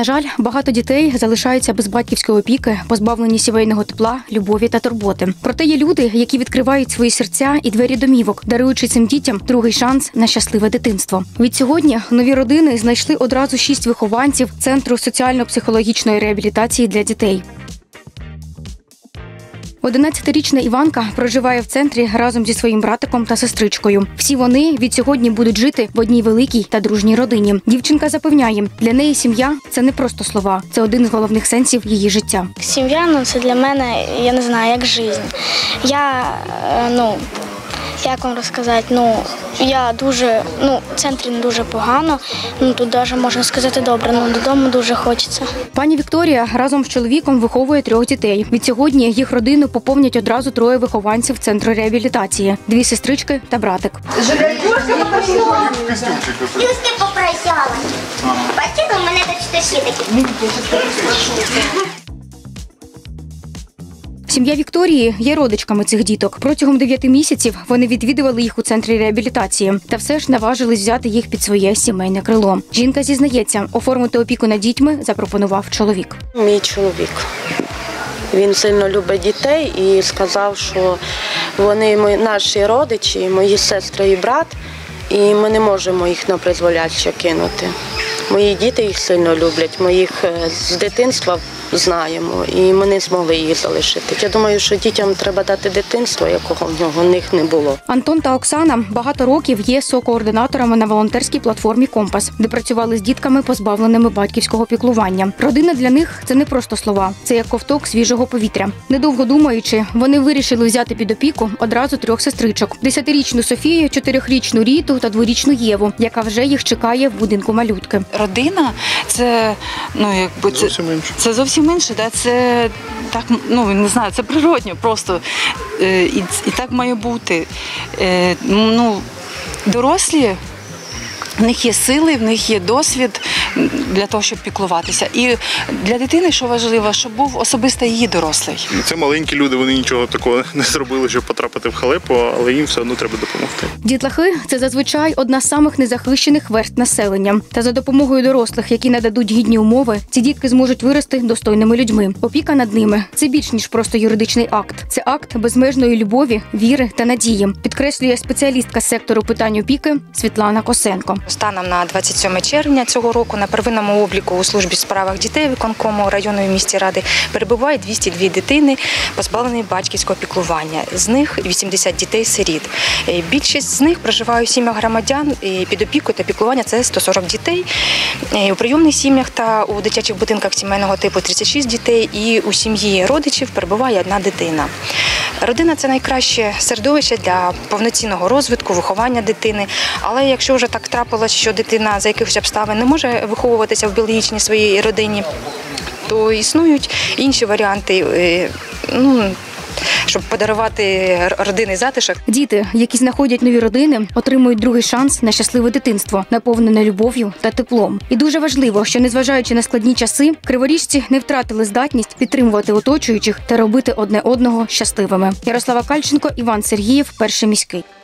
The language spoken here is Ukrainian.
На жаль, багато дітей залишаються без батьківської опіки, позбавлені сімейного тепла, любові та турботи. Проте є люди, які відкривають свої серця і двері домівок, даруючи цим дітям другий шанс на щасливе дитинство. Відсьогодні нові родини знайшли одразу 6 вихованців Центру соціально-психологічної реабілітації для дітей. 11-річна Іванка проживає в центрі разом зі своїм братиком та сестричкою. Всі вони відсьогодні будуть жити в одній великій та дружній родині. Дівчинка запевняє, для неї сім'я – це не просто слова, це один з головних сенсів її життя. Сім'я – це для мене, я не знаю, як життя. Як вам розказати, я дуже, в центрі не дуже погано, тут навіть можна сказати добре, додому дуже хочеться. Пані Вікторія разом з чоловіком виховує 3 дітей. Відсьогодні їх родину поповнять одразу 3 вихованців Центру реабілітації – 2 сестрички та братик. Юськи попросила. Бачите, у мене тут ще такі. Сім'я Вікторії є родичками цих діток. Протягом 9 місяців вони відвідували їх у центрі реабілітації. Та все ж наважились взяти їх під своє сімейне крило. Жінка зізнається, оформити опіку над дітьми запропонував чоловік. Мій чоловік. Він сильно любить дітей і сказав, що вони наші родичі, мої сестри і брат, і ми не можемо їх на призволяще кинути. Мої діти їх сильно люблять, ми їх з дитинства знаємо, і ми не змогли їх залишити. Я думаю, що дітям треба дати дитинство, якого в них не було. Антон та Оксана багато років є соокоординаторами на волонтерській платформі «Компас», де працювали з дітками, позбавленими батьківського піклування. Родина для них – це не просто слова, це як ковток свіжого повітря. Недовго думаючи, вони вирішили взяти під опіку одразу 3 сестричок – 10-річну Софію, 4-річну Ріту та 2-річну Єву, яка вже їх чекає в будинку малютки. Родина – це, це зовсім інше, це так, не знаю, це природньо просто, і так має бути. Дорослі, в них є сили, в них є досвід для того, щоб піклуватися. І для дитини, що важливо, щоб був особисто її дорослий. Це маленькі люди, вони нічого такого не зробили, щоб потрапити в халепу, але їм все одно треба допомогти. Дітлахи – це зазвичай одна з самих незахищених верств населення. Та за допомогою дорослих, які нададуть гідні умови, ці дітки зможуть вирости достойними людьми. Опіка над ними – це більш ніж просто юридичний акт. Це акт безмежної любові, віри та надії, підкреслює спеціалістка з сектору питань опіки Світлана Косенко. Станом на 27 червня цього року на первинному обліку у службі в справах дітей виконкому районної міської ради перебуває 202 дитини, позбавлені батьківського піклування. З них 80 дітей-сиріт. Більшість з них проживають у сім'ях громадян, і під опікою та піклування це 140 дітей. У прийомних сім'ях та у дитячих будинках сімейного типу 36 дітей, і у сім'ї родичів перебуває 1 дитина. Родина – це найкраще середовище для повноцінного розвитку, виховання дитини. Але якщо вже так трапилось, що дитина за якихось обставин не може виховуватися в біологічній своїй родині, то існують інші варіанти, щоб подарувати родинний затишок. Діти, які знаходять нові родини, отримують другий шанс на щасливе дитинство, наповнене любов'ю та теплом. І дуже важливо, що незважаючи на складні часи, криворіжці не втратили здатність підтримувати оточуючих та робити одне одного щасливими. Ярослава Кальченко, Іван Сергієв, Перший міський.